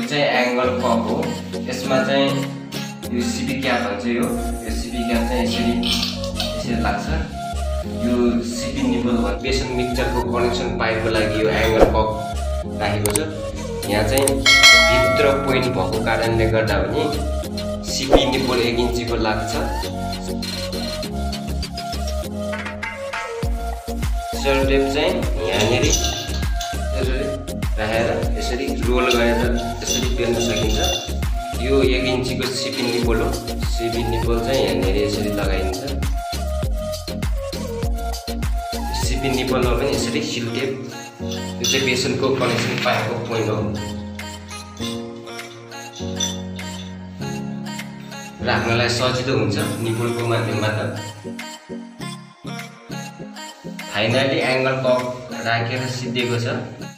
यो चाहिँ angle cock हो। यसमा चाहिँ यो सीपी क्याप भन्छ। यो सीपी क्याप चाहिँ यसरी लाग्छ। यो सीपी निपल बेसन मिक्सचरको कनेक्सन पाइपको लागि यो एंगल कक राखेको छ। यहाँ चाहिँ भित्र पोइन्ट भएको कारणले गर्दा पनि सीपी निपल 1 इन्चीको लाग्छ। सेलो टेप चाहिँ यहाँनेरि राखेर यसरी रोल गरेर यसरी बेल्न सकिन्छ। यो 1 इन्चीको सीपी निपल हो। सीपी निपल चाहिँ यहाँनेरि यसरी लगाइन्छ। सीपी निपलमा पनि यसरी सिल टेप, यो चाहिँ बेसनको कनेक्सन पाएको पोइन्ट हो। राख्नलाई सजिलो हुन्छ निपलको माध्यमबाट। फाइनली एंगल कक राखेर सिद्धिएको छ।